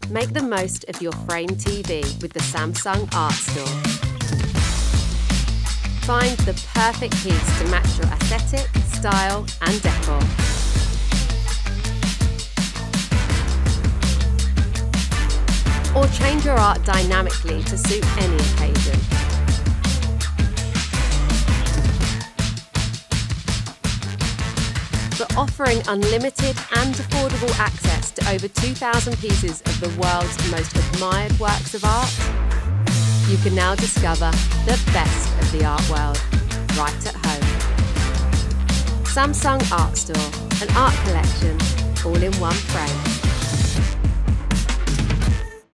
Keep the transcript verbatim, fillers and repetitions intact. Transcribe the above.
Make the most of your frame T V with the Samsung Art Store. Find the perfect piece to match your aesthetic, style and decor. Or change your art dynamically to suit any occasion. But offering unlimited and affordable access to over two thousand pieces of the world's most admired works of art, you can now discover the best of the art world right at home. Samsung Art Store, an art collection all in one frame.